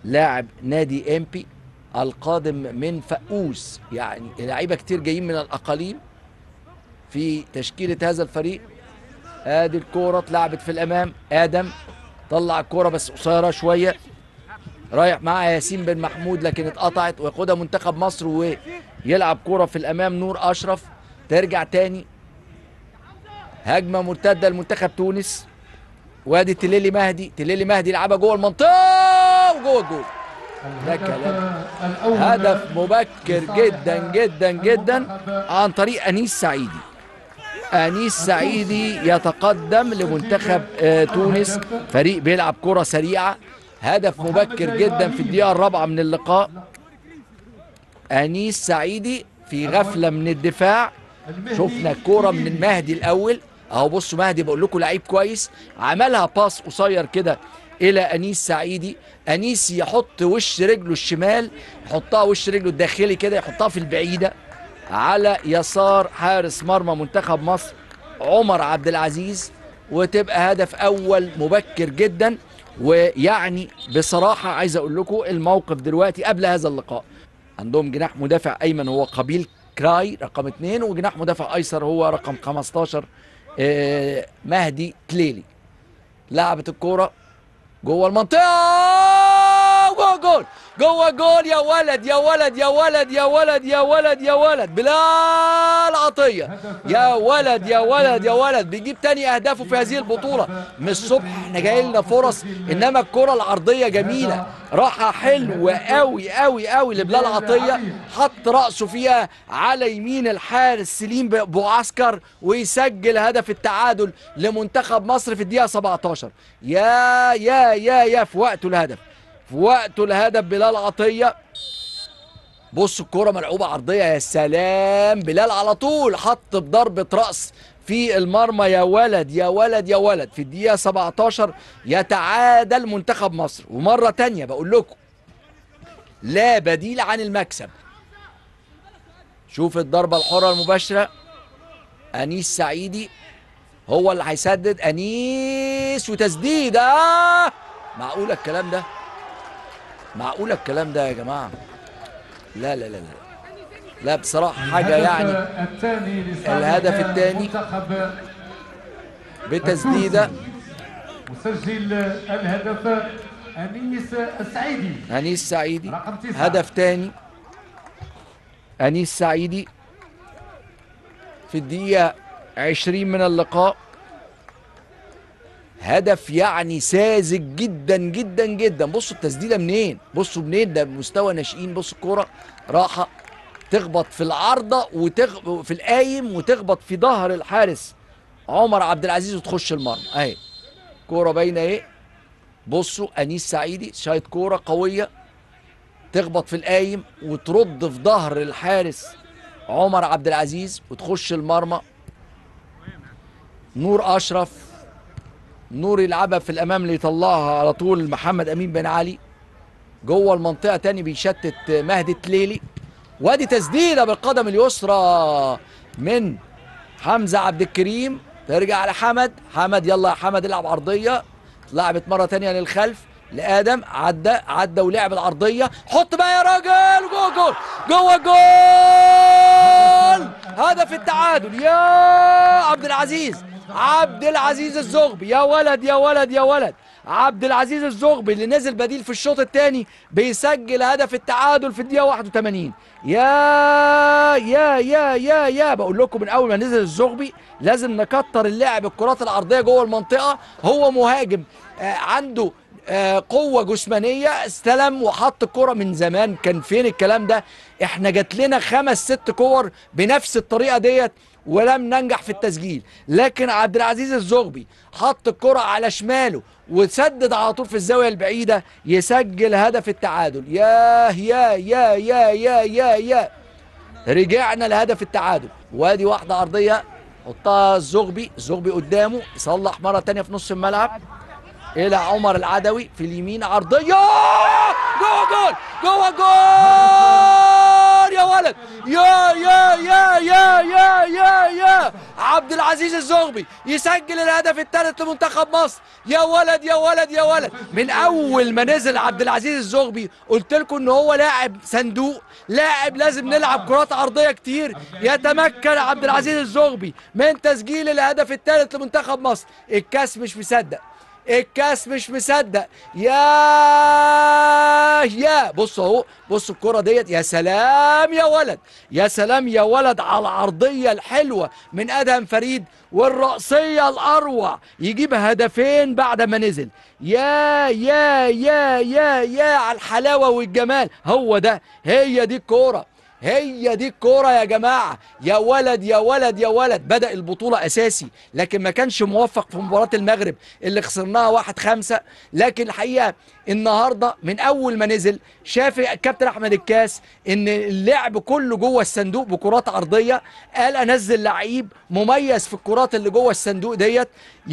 لاعب نادي امبي القادم من فقوس، يعني لعيبه كتير جايين من الاقاليم في تشكيله هذا الفريق. ادي الكوره اتلعبت في الامام، ادم طلع الكوره بس قصيره شويه، رايح معاها ياسين بن محمود لكن اتقطعت، وياخدها منتخب مصر ويلعب كوره في الامام نور اشرف. ترجع تاني هجمه مرتده لمنتخب تونس، وادي تليلي مهدي، تليلي مهدي يلعبها جوه المنطقه وجوه الجول. ده كلام. هدف مبكر جدا جدا جدا عن طريق انيس سعيدي. انيس سعيدي يتقدم لمنتخب تونس، فريق بيلعب كرة سريعة. هدف مبكر جدا في الدقيقة الرابعة من اللقاء. انيس سعيدي في غفلة من الدفاع. شفنا الكرة من المهدي الاول اهو، بصوا مهدي بقول لكم لعيب كويس، عملها باس قصير كده الى انيس سعيدي. انيس يحط وش رجله الشمال، يحطها وش رجله الداخلي كده، يحطها في البعيدة على يسار حارس مرمى منتخب مصر عمر عبد العزيز، وتبقى هدف اول مبكر جدا. ويعني بصراحة عايز اقول لكم الموقف دلوقتي قبل هذا اللقاء، عندهم جناح مدافع ايمن هو قبيل كراي رقم 2، وجناح مدافع ايسر هو رقم 15 مهدي تليلي. لعبت الكورة جوه المنطقة جوه جول، جوه جول. يا ولد يا ولد يا ولد يا ولد يا ولد يا ولد بلال عطية، يا ولد يا ولد يا ولد، بيجيب تاني اهدافه في هذه البطولة. من الصبح احنا جاي لنا فرص، انما الكرة العرضية جميلة، راحة حلوة قوي قوي قوي لبلال عطية، حط رأسه فيها على يمين الحارس سليم بوعسكر، ويسجل هدف التعادل لمنتخب مصر في الدقيقة 17. يا في وقته الهدف، في وقته الهدف بلال عطية. بصوا الكرة ملعوبة عرضية، يا سلام، بلال على طول حط بضربة رأس في المرمى. يا ولد يا ولد يا ولد، في الدقيقة 17 يتعادل منتخب مصر. ومرة تانية بقول لكم لا بديل عن المكسب. شوف الضربة الحرة المباشرة، أنيس سعيدي هو اللي هيسدد، أنيس وتسديدة. معقولة الكلام ده؟ معقولة الكلام ده يا جماعة؟ لا لا لا لا لا بصراحة حاجة يعني. الهدف الثاني بتسديدة، مسجل الهدف أنيس السعيدي. أنيس سعيدي هدف ثاني، أنيس سعيدي في الدقيقة 20 من اللقاء. هدف يعني ساذج جدا جدا جدا. بصوا التسديده منين، بصوا منين، ده مستوى ناشئين. بصوا الكوره راحه تخبط في العارضه في القايم وتخبط في ظهر الحارس عمر عبد العزيز وتخش المرمى اهي. كوره باينه اهي. بصوا انيس سعيدي شايط كوره قويه تخبط في القايم وترد في ظهر الحارس عمر عبد العزيز وتخش المرمى. نور اشرف، نور يلعبها في الامام اللي يطلعها على طول محمد امين بن علي جوه المنطقه تاني، بيشتت مهدي تليلي. وادي تسديده بالقدم اليسرى من حمزه عبد الكريم، ترجع لحمد، حمد يلا يا حمد العب عرضيه، لعبت مره تانيه للخلف لادم، عدى ولعب العرضيه، حط بقى يا راجل، جوه جول، جوه جول، هدف التعادل يا عبد العزيز، عبد العزيز الزغبي. يا ولد يا ولد يا ولد، عبد العزيز الزغبي اللي نزل بديل في الشوط الثاني بيسجل هدف التعادل في الدقيقه 81. يا بقول لكم من اول ما نزل الزغبي لازم نكتر اللعب، الكرات العرضيه جوه المنطقه. هو مهاجم عنده قوه جسمانيه، استلم وحط الكره. من زمان كان فين الكلام ده؟ احنا جات لنا 5-6 كور بنفس الطريقه ديت ولم ننجح في التسجيل، لكن عبد العزيز الزغبي حط الكره على شماله وسدد على طول في الزاويه البعيده، يسجل هدف التعادل. يا رجعنا لهدف التعادل. وادي واحده عرضيه حطها الزغبي قدامه، يصلح مره ثانيه في نص الملعب الى عمر العدوي في اليمين، عرضيه جوه جول، جوه جول يا ولد. يا عبد العزيز الزغبي يسجل الهدف الثالث لمنتخب مصر. يا ولد يا ولد يا ولد. من اول ما نزل عبد العزيز الزغبي قلت لكم ان هو لاعب صندوق، لاعب لازم نلعب كرات عرضيه كتير. يتمكن عبد العزيز الزغبي من تسجيل الهدف الثالث لمنتخب مصر. الكاس مش مصدق، الكاس مش مصدق. يا بص اهو، بص الكرة ديت. يا سلام يا ولد، يا سلام يا ولد على العرضية الحلوة من ادهم فريد والرأسية الاروع، يجيب هدفين بعد ما نزل. يا على الحلاوة والجمال. هو ده، هي دي الكورة، هي دي الكورة يا جماعة. يا ولد يا ولد يا ولد. بدأ البطولة أساسي لكن ما كانش موفق في مباراة المغرب اللي خسرناها 1-5. لكن الحقيقة النهاردة من أول ما نزل شاف الكابتن أحمد الكاس إن اللعب كله جوه الصندوق بكرات عرضية. قال أنزل لعيب مميز في الكرات اللي جوه الصندوق ديت.